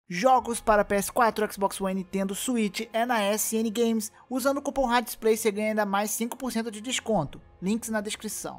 Jogos para PS4, Xbox One, Nintendo Switch é na SN Games. Usando o cupom RADISPLAY você ganha ainda mais 5% de desconto. Links na descrição.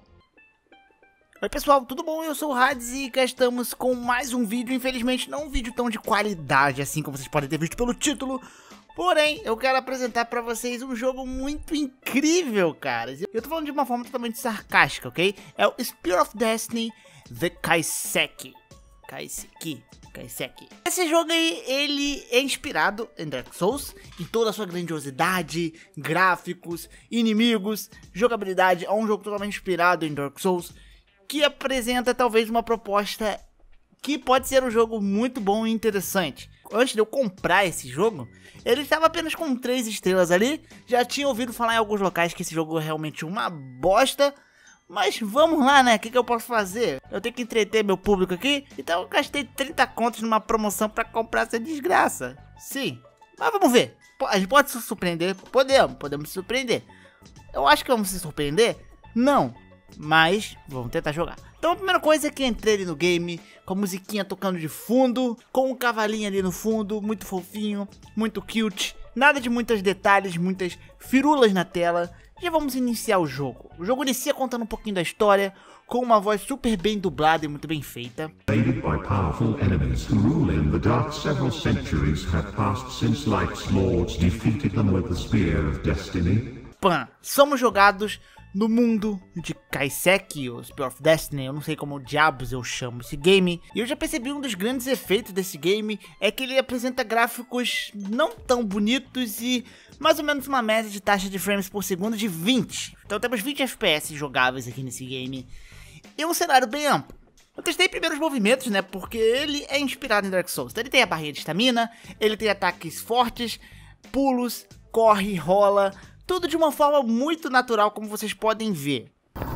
Oi pessoal, tudo bom? Eu sou o Rads e cá estamos com mais um vídeo. Infelizmente não um vídeo tão de qualidade assim como vocês podem ter visto pelo título. Porém, eu quero apresentar pra vocês um jogo muito incrível, cara. Eu tô falando de uma forma totalmente sarcástica, ok? É o Spear of Destiny The Kaiseki. Kaiseki. Esse jogo aí, ele é inspirado em Dark Souls, em toda a sua grandiosidade, gráficos, inimigos, jogabilidade. É um jogo totalmente inspirado em Dark Souls, que apresenta talvez uma proposta que pode ser um jogo muito bom e interessante. Antes de eu comprar esse jogo, ele estava apenas com 3 estrelas ali. Já tinha ouvido falar em alguns locais que esse jogo é realmente uma bosta. Mas vamos lá, né? O que eu posso fazer? Eu tenho que entreter meu público aqui. Então eu gastei 30 contos numa promoção pra comprar essa desgraça. Sim, mas vamos ver. A gente pode se surpreender? Podemos se surpreender. Eu acho que vamos se surpreender? Não, mas vamos tentar jogar. Então a primeira coisa é que entrei ali no game, com a musiquinha tocando de fundo, com um cavalinho ali no fundo, muito fofinho, muito cute. Nada de muitos detalhes, muitas firulas na tela. Já vamos iniciar o jogo. O jogo inicia contando um pouquinho da história, com uma voz super bem dublada e muito bem feita. Invaded by powerful enemies who rule in the dark. Several centuries have passed since Light's lords defeated them with the Spear of Destiny. Somos jogados no mundo de Kaiseki, ou Spear of Destiny, eu não sei como diabos eu chamo esse game. E eu já percebi um dos grandes efeitos desse game é que ele apresenta gráficos não tão bonitos e mais ou menos uma média de taxa de frames por segundo de 20. Então temos 20 FPS jogáveis aqui nesse game. E um cenário bem amplo. Eu testei primeiro os movimentos, né, porque ele é inspirado em Dark Souls. Então ele tem a barrinha de estamina, ele tem ataques fortes, pulos, corre, rola. Tudo de uma forma muito natural, como vocês podem ver.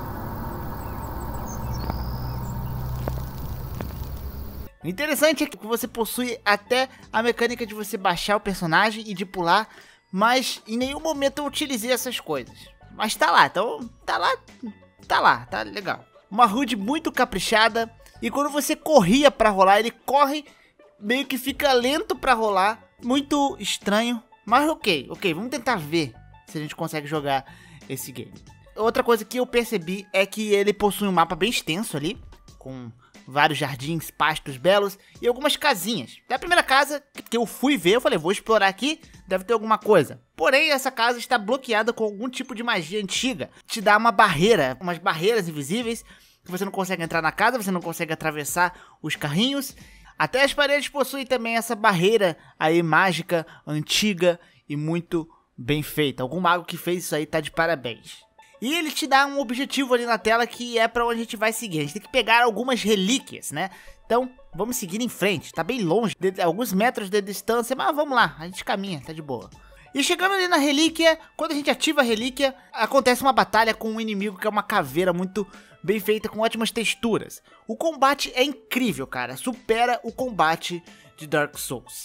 O interessante é que você possui até a mecânica de você baixar o personagem e de pular, mas em nenhum momento eu utilizei essas coisas. Mas tá lá, então tá legal. Uma HUD muito caprichada, e quando você corria pra rolar, ele corre, meio que fica lento pra rolar, muito estranho, mas ok, vamos tentar ver se a gente consegue jogar esse game. Outra coisa que eu percebi é que ele possui um mapa bem extenso ali, com vários jardins, pastos belos e algumas casinhas. Da primeira casa que eu fui ver, eu falei, vou explorar aqui, deve ter alguma coisa. Porém, essa casa está bloqueada com algum tipo de magia antiga. Te dá uma barreira, umas barreiras invisíveis, que você não consegue entrar na casa, você não consegue atravessar os carrinhos. Até as paredes possuem também essa barreira aí mágica, antiga e muito bem feita. Algum mago que fez isso aí tá de parabéns. E ele te dá um objetivo ali na tela que é pra onde a gente vai seguir. A gente tem que pegar algumas relíquias, né? Então, vamos seguir em frente. Tá bem longe, alguns metros de distância, mas vamos lá, a gente caminha, tá de boa. E chegando ali na relíquia, quando a gente ativa a relíquia, acontece uma batalha com um inimigo que é uma caveira muito bem feita, com ótimas texturas. O combate é incrível, cara. Supera o combate de Dark Souls.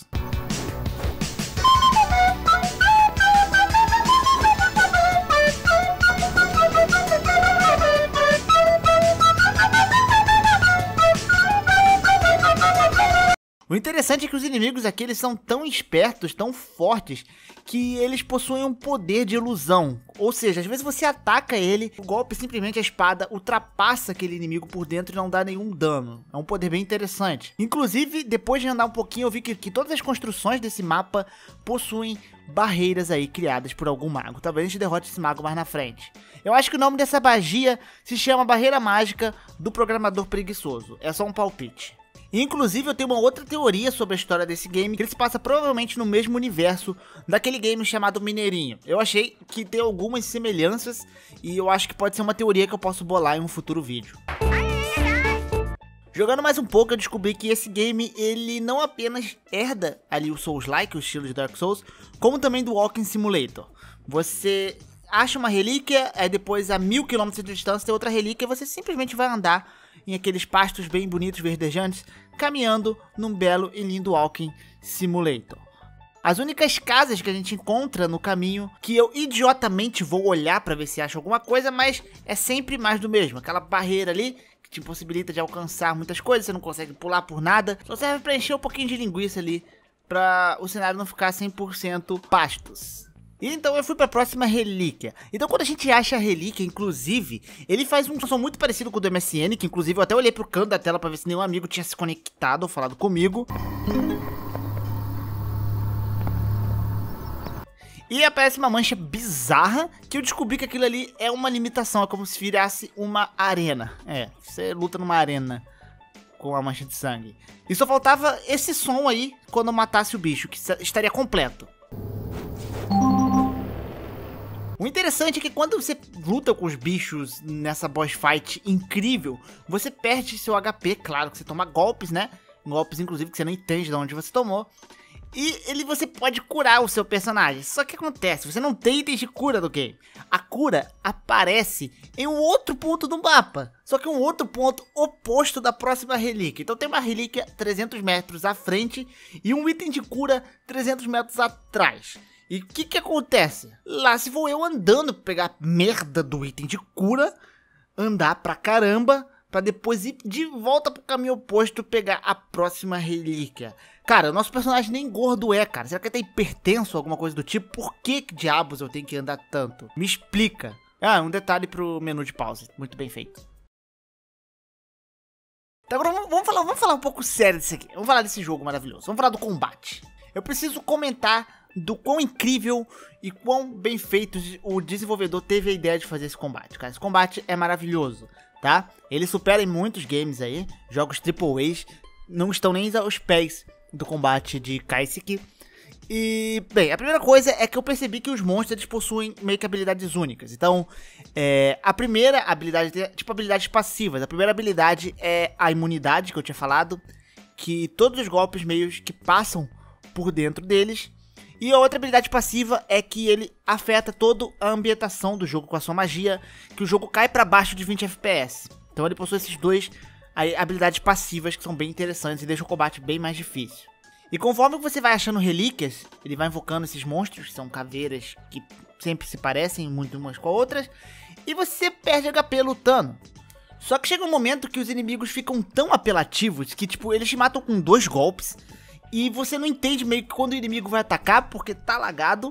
O interessante é que os inimigos aqui, eles são tão espertos, tão fortes, que eles possuem um poder de ilusão. Ou seja, às vezes você ataca ele, o golpe, simplesmente a espada ultrapassa aquele inimigo por dentro e não dá nenhum dano. É um poder bem interessante. Inclusive, depois de andar um pouquinho, eu vi que todas as construções desse mapa possuem barreiras aí criadas por algum mago. Talvez a gente derrote esse mago mais na frente. Eu acho que o nome dessa magia se chama Barreira Mágica do Programador Preguiçoso. É só um palpite. Inclusive eu tenho uma outra teoria sobre a história desse game, que ele se passa provavelmente no mesmo universo daquele game chamado Mineirinho. Eu achei que tem algumas semelhanças e eu acho que pode ser uma teoria que eu posso bolar em um futuro vídeo. Jogando mais um pouco eu descobri que esse game ele não apenas herda ali o Souls-like, o estilo de Dark Souls, como também do Walking Simulator. Você acha uma relíquia, aí depois a 1000 km de distância tem outra relíquia e você simplesmente vai andar em aqueles pastos bem bonitos, verdejantes, caminhando num belo e lindo Walking Simulator. As únicas casas que a gente encontra no caminho, que eu idiotamente vou olhar para ver se acho alguma coisa, mas é sempre mais do mesmo. Aquela barreira ali que te impossibilita de alcançar muitas coisas, você não consegue pular por nada. Só serve pra encher um pouquinho de linguiça ali, pra o cenário não ficar 100% pastos. E então eu fui pra próxima relíquia. Então quando a gente acha a relíquia, inclusive, ele faz um som muito parecido com o do MSN, que inclusive eu até olhei pro canto da tela pra ver se nenhum amigo tinha se conectado ou falado comigo. E aparece uma mancha bizarra, que eu descobri que aquilo ali é uma limitação, é como se virasse uma arena. É, você luta numa arena com a mancha de sangue. E só faltava esse som aí quando eu matasse o bicho, que estaria completo. O interessante é que quando você luta com os bichos nessa boss fight incrível, você perde seu HP, claro que você toma golpes, né? Golpes inclusive que você não entende de onde você tomou. E você pode curar o seu personagem. Só que acontece, você não tem itens de cura do game. A cura aparece em um outro ponto do mapa. Só que um outro ponto oposto da próxima relíquia. Então tem uma relíquia 300 metros à frente e um item de cura 300 metros atrás. E o que acontece? Lá se vou eu andando pra pegar a merda do item de cura, andar pra caramba, pra depois ir de volta pro caminho oposto pegar a próxima relíquia. Cara, o nosso personagem nem gordo é, cara. Será que ele tá hipertenso ou alguma coisa do tipo? Por que diabos eu tenho que andar tanto? Me explica. Ah, um detalhe pro menu de pause. Muito bem feito. Então agora vamos falar um pouco sério disso aqui. Vamos falar desse jogo maravilhoso. Vamos falar do combate. Eu preciso comentar do quão incrível e quão bem feito o desenvolvedor teve a ideia de fazer esse combate, cara. Esse combate é maravilhoso, tá? Ele supera em muitos games aí, jogos AAA, não estão nem aos pés do combate de Kaiseki. E, bem, a primeira coisa é que eu percebi que os monstros eles possuem meio que habilidades únicas. Então, a primeira habilidade, tipo habilidades passivas. A primeira habilidade é a imunidade, que eu tinha falado, que todos os golpes meio que passam por dentro deles. E a outra habilidade passiva é que ele afeta toda a ambientação do jogo com a sua magia, que o jogo cai pra baixo de 20 FPS. Então ele possui esses dois habilidades passivas que são bem interessantes e deixam o combate bem mais difícil. E conforme você vai achando relíquias, ele vai invocando esses monstros, que são caveiras que sempre se parecem muito umas com as outras, e você perde HP lutando. Só que chega um momento que os inimigos ficam tão apelativos que tipo, eles te matam com 2 golpes, e você não entende meio que quando o inimigo vai atacar, porque tá lagado.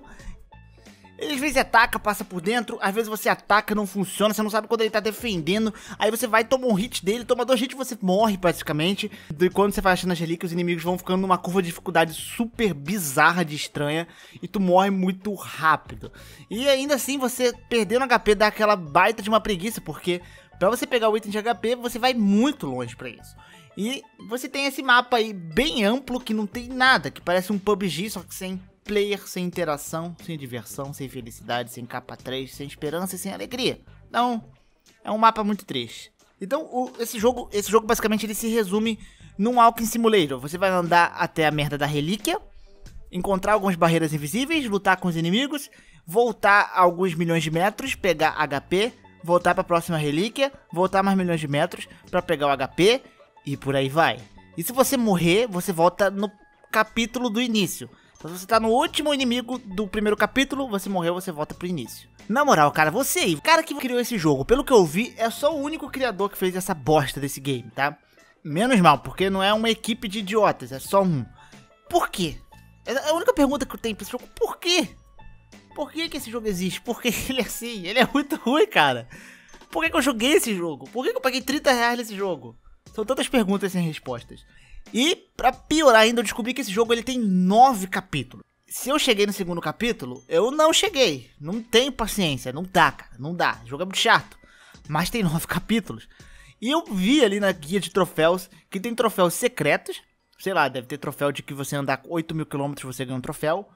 Ele às vezes ataca, passa por dentro, às vezes você ataca, não funciona, você não sabe quando ele tá defendendo. Aí você vai, toma um hit dele, toma 2 hits e você morre praticamente. E quando você vai achando as relíquias, os inimigos vão ficando numa curva de dificuldade super bizarra de estranha. E tu morre muito rápido. E ainda assim, você perdendo HP dá aquela baita de uma preguiça, porque pra você pegar o item de HP, você vai muito longe pra isso. E você tem esse mapa aí bem amplo que não tem nada, que parece um PUBG, só que sem player, sem interação, sem diversão, sem felicidade, sem capa 3, sem esperança e sem alegria. Então, é um mapa muito triste. Então, esse jogo basicamente ele se resume num Walking Simulator. Você vai andar até a merda da relíquia, encontrar algumas barreiras invisíveis, lutar com os inimigos, voltar a alguns milhões de metros, pegar HP, voltar para a próxima relíquia, voltar mais milhões de metros para pegar o HP e por aí vai. E se você morrer, você volta no capítulo do início. Se você tá no último inimigo do primeiro capítulo, você morreu, você volta pro início. Na moral, cara, você aí, o cara que criou esse jogo, pelo que eu vi, é só o único criador que fez essa bosta desse game, tá? Menos mal, porque não é uma equipe de idiotas, é só um. Por quê? É a única pergunta que eu tenho pra esse jogo, por quê? Por que esse jogo existe? Por que ele é assim? Ele é muito ruim, cara. Por que eu joguei esse jogo? Por que eu paguei 30 reais nesse jogo? São tantas perguntas sem respostas. E, pra piorar ainda, eu descobri que esse jogo ele tem 9 capítulos. Se eu cheguei no segundo capítulo, eu não cheguei. Não tenho paciência, não dá, cara, não dá. O jogo é muito chato, mas tem 9 capítulos. E eu vi ali na guia de troféus que tem troféus secretos. Sei lá, deve ter troféu de que você andar 8.000 km você ganha um troféu.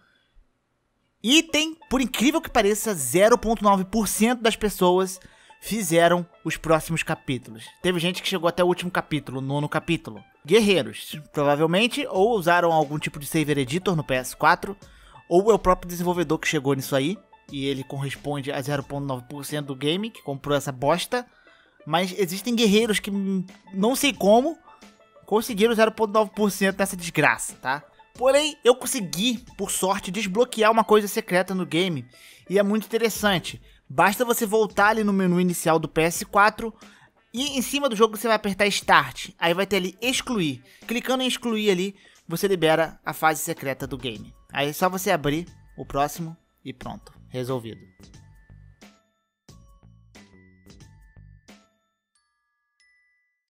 E tem, por incrível que pareça, 0,9% das pessoas fizeram os próximos capítulos. Teve gente que chegou até o último capítulo, o 9º capítulo. Guerreiros, provavelmente, ou usaram algum tipo de saver editor no PS4, ou é o próprio desenvolvedor que chegou nisso aí, e ele corresponde a 0,9% do game, que comprou essa bosta. Mas existem guerreiros que, não sei como, conseguiram 0,9% nessa desgraça, tá? Porém, eu consegui, por sorte, desbloquear uma coisa secreta no game, e é muito interessante. Basta você voltar ali no menu inicial do PS4, E em cima do jogo você vai apertar Start, aí vai ter ali Excluir. Clicando em Excluir ali, você libera a fase secreta do game. Aí é só você abrir o próximo e pronto, resolvido.